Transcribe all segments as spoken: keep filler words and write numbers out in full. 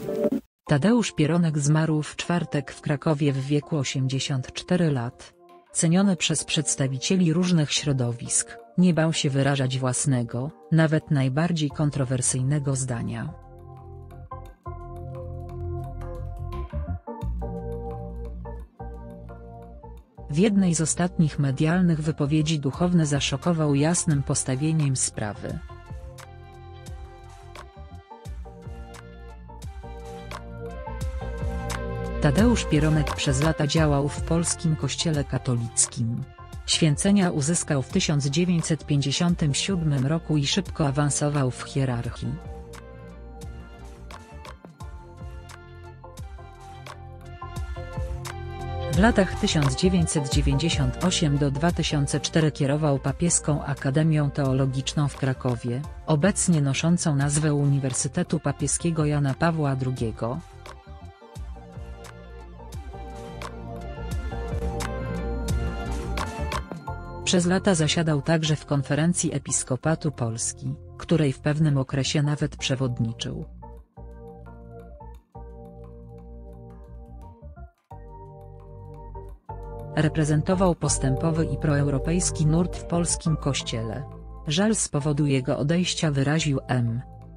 Tadeusz Pieronek zmarł w czwartek w Krakowie w wieku osiemdziesięciu czterech lat. Ceniony przez przedstawicieli różnych środowisk, nie bał się wyrażać własnego, nawet najbardziej kontrowersyjnego zdania. W jednej z ostatnich medialnych wypowiedzi duchowny zaszokował jasnym postawieniem sprawy. Tadeusz Pieronek przez lata działał w polskim kościele katolickim. Święcenia uzyskał w tysiąc dziewięćset pięćdziesiątym siódmym roku i szybko awansował w hierarchii. W latach tysiąc dziewięćset dziewięćdziesiątym ósmym do dwa tysiące czwartego kierował Papieską Akademią Teologiczną w Krakowie, obecnie noszącą nazwę Uniwersytetu Papieskiego Jana Pawła drugiego. Przez lata zasiadał także w Konferencji Episkopatu Polski, której w pewnym okresie nawet przewodniczył. Reprezentował postępowy i proeuropejski nurt w polskim kościele. Żal z powodu jego odejścia wyraził M.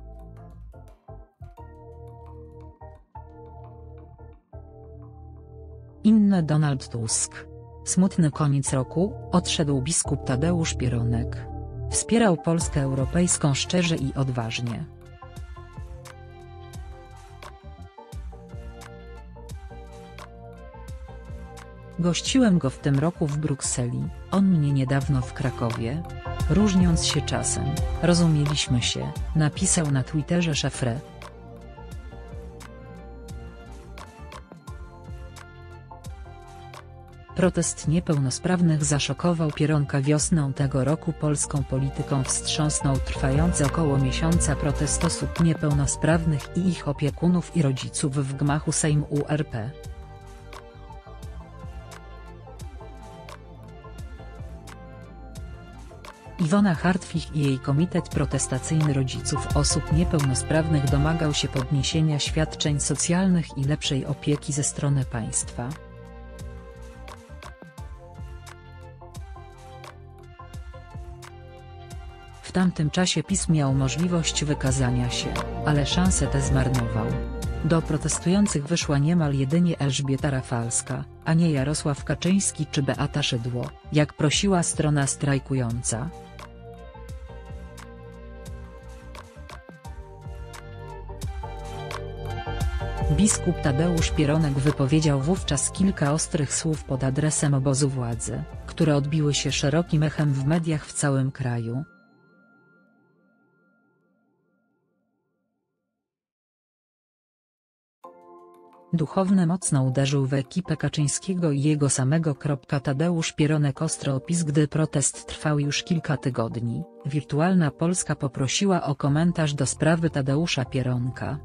Inny Donald Tusk. Smutny koniec roku, odszedł biskup Tadeusz Pieronek. Wspierał Polskę europejską szczerze i odważnie. Gościłem go w tym roku w Brukseli, on mnie niedawno w Krakowie. Różniąc się czasem, rozumieliśmy się, napisał na Twitterze Szefre. Protest niepełnosprawnych zaszokował Pieronka wiosną tego roku. Polską polityką wstrząsnął trwający około miesiąca protest osób niepełnosprawnych i ich opiekunów i rodziców w gmachu Sejmu R P. Iwona Hartwich i jej komitet protestacyjny rodziców osób niepełnosprawnych domagał się podniesienia świadczeń socjalnych i lepszej opieki ze strony państwa. W tamtym czasie PiS miał możliwość wykazania się, ale szansę tę zmarnował. Do protestujących wyszła niemal jedynie Elżbieta Rafalska, a nie Jarosław Kaczyński czy Beata Szydło, jak prosiła strona strajkująca. Biskup Tadeusz Pieronek wypowiedział wówczas kilka ostrych słów pod adresem obozu władzy, które odbiły się szerokim echem w mediach w całym kraju. Duchowny mocno uderzył w ekipę Kaczyńskiego i jego samego. Tadeusz Pieronek ostro opisał: gdy protest trwał już kilka tygodni, Wirtualna Polska poprosiła o komentarz do sprawy Tadeusza Pieronka.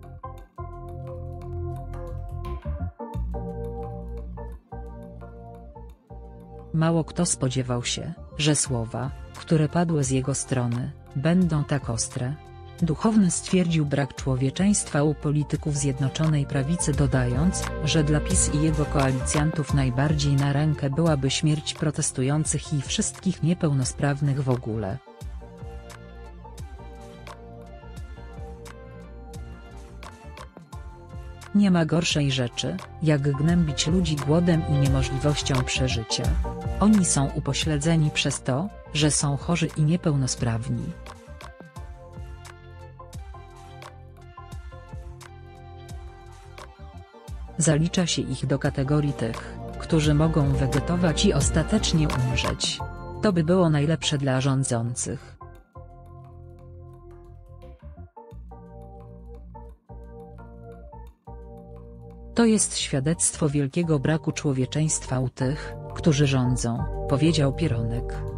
Mało kto spodziewał się, że słowa, które padły z jego strony, będą tak ostre. Duchowny stwierdził brak człowieczeństwa u polityków Zjednoczonej Prawicy, dodając, że dla PiS i jego koalicjantów najbardziej na rękę byłaby śmierć protestujących i wszystkich niepełnosprawnych w ogóle. Nie ma gorszej rzeczy, jak gnębić ludzi głodem i niemożliwością przeżycia. Oni są upośledzeni przez to, że są chorzy i niepełnosprawni. Zalicza się ich do kategorii tych, którzy mogą wegetować i ostatecznie umrzeć. To by było najlepsze dla rządzących. To jest świadectwo wielkiego braku człowieczeństwa u tych, którzy rządzą, powiedział Pieronek.